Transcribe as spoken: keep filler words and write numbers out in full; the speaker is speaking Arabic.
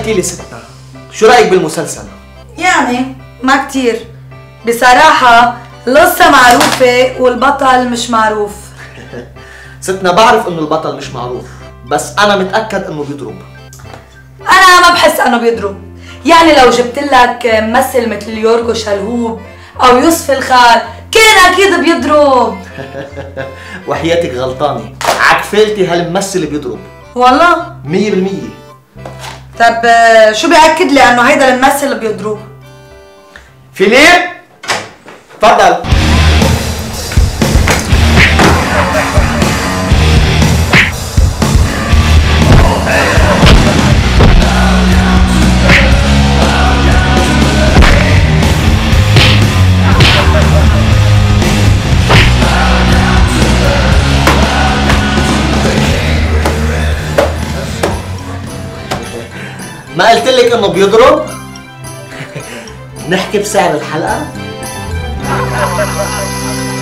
احكي لي ستنا، شو رايك بالمسلسل؟ يعني ما كتير بصراحة، القصة معروفة والبطل مش معروف. ستنا بعرف انه البطل مش معروف، بس انا متاكد انه بيضرب. انا ما بحس انه بيضرب، يعني لو جبت لك ممثل مثل يورغو شلهوب او يوسف الخال كان اكيد بيضرب. وحياتك غلطانه، عكفالتي هالممثل بيضرب والله مية بالمية. طب شو بيأكد لي انه هيدا الممثل اللي بيضرب؟ فيليب تفضل. ما قلت لك انه بيضرب؟ نحكي بسعر الحلقة؟